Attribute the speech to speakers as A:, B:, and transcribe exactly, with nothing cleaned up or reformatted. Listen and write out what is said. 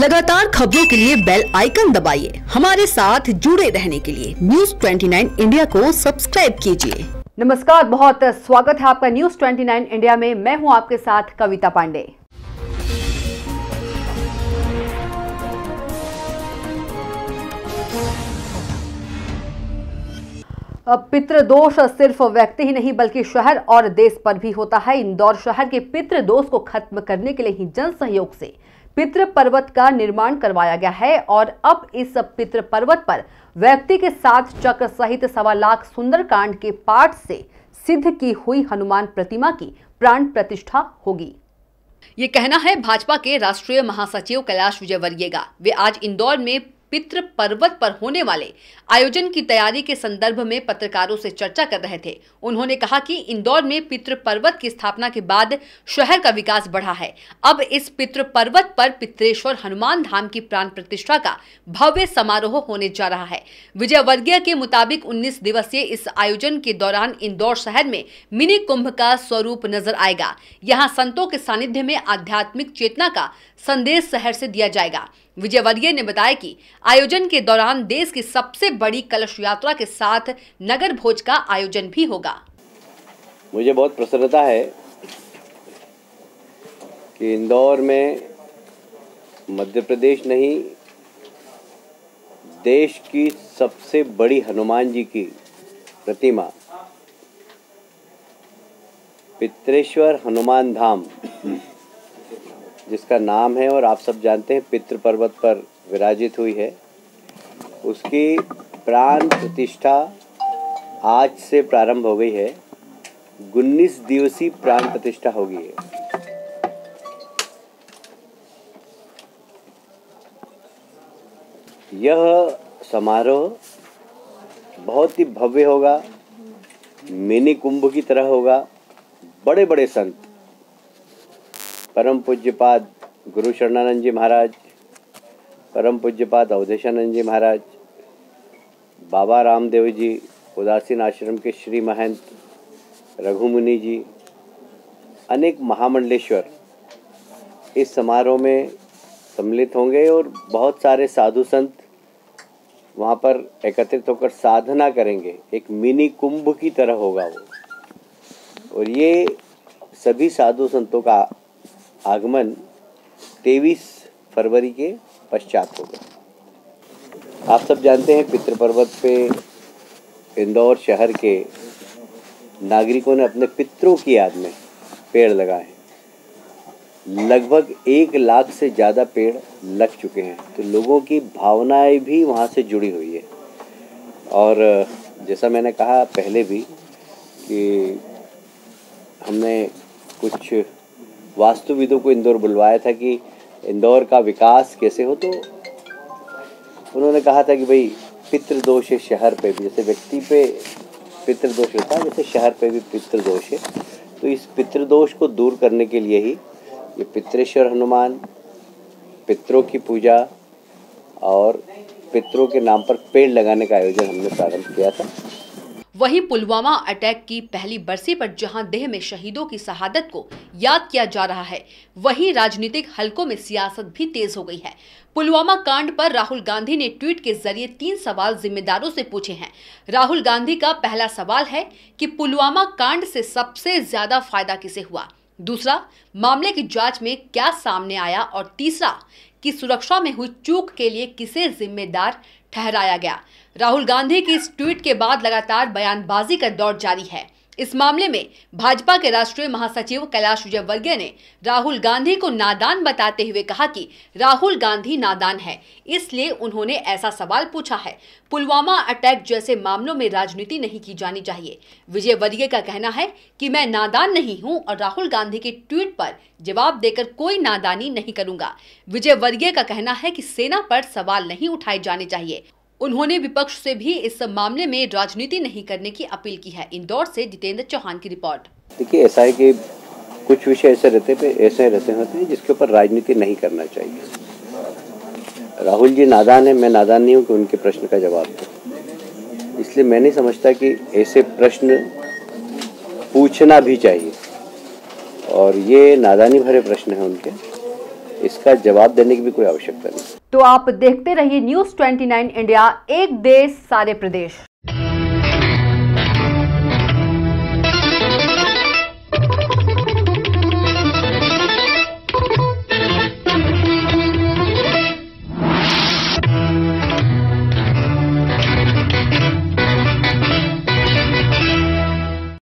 A: लगातार खबरों के लिए बेल आइकन दबाइए। हमारे साथ जुड़े रहने के लिए न्यूज़ उनतीस इंडिया को सब्सक्राइब कीजिए।
B: नमस्कार, बहुत स्वागत है आपका न्यूज़ उनतीस इंडिया में। मैं हूं आपके साथ कविता पांडे। पितृदोष सिर्फ व्यक्ति ही नहीं बल्कि शहर और देश पर भी होता है। इंदौर शहर के पितृदोष को खत्म करने के लिए ही जन सहयोग से पितृ पर्वत का निर्माण करवाया गया है और अब इस पितृ पर्वत पर व्यक्ति के साथ चक्र सहित सवा लाख सुंदरकांड के पाठ से सिद्ध की हुई हनुमान प्रतिमा की प्राण प्रतिष्ठा होगी। ये कहना है भाजपा के राष्ट्रीय महासचिव कैलाश विजयवर्गीय का। वे आज इंदौर में पितृ पर्वत पर होने वाले आयोजन की तैयारी के संदर्भ में पत्रकारों से चर्चा कर रहे थे। उन्होंने कहा कि इंदौर में पितृ पर्वत की स्थापना के बाद शहर का विकास बढ़ा है। अब इस पितृ पर्वत पर पितरेश्वर हनुमान धाम की प्राण प्रतिष्ठा का भव्य समारोह होने जा रहा है। विजयवर्गीय के मुताबिक उन्नीस दिवसीय इस आयोजन के दौरान इंदौर शहर में मिनी कुंभ का स्वरूप नजर आएगा। यहाँ संतों के सानिध्य में आध्यात्मिक चेतना का संदेश शहर से दिया जाएगा। विजयवर्गीय ने बताया कि आयोजन के दौरान देश की सबसे बड़ी कलश यात्रा के साथ नगर भोज का आयोजन भी होगा।
C: मुझे बहुत प्रसन्नता है कि इंदौर में मध्य प्रदेश नहीं, देश की सबसे बड़ी हनुमान जी की प्रतिमा पितरेश्वर हनुमान धाम, जिसका नाम है और आप सब जानते हैं पितृ पर्वत पर विराजित हुई है, उसकी प्राण प्रतिष्ठा आज से प्रारंभ हो गई है। उन्नीस दिवसीय प्राण प्रतिष्ठा होगी है। यह समारोह बहुत ही भव्य होगा, मिनी कुंभ की तरह होगा। बड़े बड़े संत, परम पूज्यपाद गुरु शरणानंद जी महाराज, परम पूज्यपाद अवधेशानंद जी महाराज, बाबा रामदेव जी, उदासीन आश्रम के श्री महंत रघुमुनि जी, अनेक महामंडलेश्वर इस समारोह में सम्मिलित होंगे और बहुत सारे साधु संत वहाँ पर एकत्रित होकर साधना करेंगे। एक मिनी कुंभ की तरह होगा वो, और ये सभी साधु संतों का आगमन तेईस फरवरी के पश्चात होगा। आप सब जानते हैं पितृ पर्वत पे इंदौर शहर के नागरिकों ने अपने पितरों की याद में पेड़ लगाए हैं। लगभग एक लाख से ज़्यादा पेड़ लग चुके हैं, तो लोगों की भावनाएं भी वहाँ से जुड़ी हुई है। और जैसा मैंने कहा पहले भी कि हमने कुछ वास्तुविदों को इंदौर बुलवाया था कि इंदौर का विकास कैसे हो, तो उन्होंने कहा था कि भाई पितृदोष है शहर पे भी, जैसे व्यक्ति पे पितृदोष होता है वैसे शहर पे भी पितृदोष है। तो इस पितृदोष को दूर करने के लिए ही ये पितरेश्वर हनुमान, पितरों की पूजा और पितरों के नाम पर पेड़ लगाने का आयोजन हमने प्रारंभ किया था।
B: वहीं पुलवामा अटैक की पहली बरसी पर जहां देह में शहीदों की शहादत को याद किया जा रहा है, वहीं राजनीतिक हलकों में सियासत भी तेज हो गई है। पुलवामा कांड पर राहुल गांधी ने ट्वीट के जरिए तीन सवाल जिम्मेदारों से पूछे हैं। राहुल गांधी का पहला सवाल है कि पुलवामा कांड से सबसे ज्यादा फायदा किसे हुआ, दूसरा मामले की जांच में क्या सामने आया, और तीसरा कि सुरक्षा में हुई चूक के लिए किसे जिम्मेदार ठहराया गया। राहुल गांधी की इस ट्वीट के बाद लगातार बयानबाजी का दौर जारी है। इस मामले में भाजपा के राष्ट्रीय महासचिव कैलाश विजयवर्गीय ने राहुल गांधी को नादान बताते हुए कहा कि राहुल गांधी नादान है, इसलिए उन्होंने ऐसा सवाल पूछा है। पुलवामा अटैक जैसे मामलों में राजनीति नहीं की जानी चाहिए। विजयवर्गीय का कहना है कि मैं नादान नहीं हूं और राहुल गांधी के ट्वीट पर जवाब देकर कोई नादानी नहीं करूंगा। विजयवर्गीय का कहना है कि सेना पर सवाल नहीं उठाए जाने चाहिए। उन्होंने विपक्ष से भी इस मामले में राजनीति नहीं करने की अपील की है। इंदौर से जितेंद्र चौहान की रिपोर्ट।
C: देखिए, ऐसा है कि कुछ विषय ऐसे रहते पे ऐसे रहते होते हैं जिसके ऊपर राजनीति नहीं करना चाहिए। राहुल जी नादान है, मैं नादान नहीं हूँ कि उनके प्रश्न का जवाब दूं। इसलिए मैं नहीं समझता कि ऐसे प्रश्न पूछना भी चाहिए, और ये नादानी भरे प्रश्न हैं उनके। इसका जवाब देने की भी कोई आवश्यकता नहीं।
B: तो आप देखते रहिए न्यूज़ उनतीस इंडिया, एक देश सारे प्रदेश।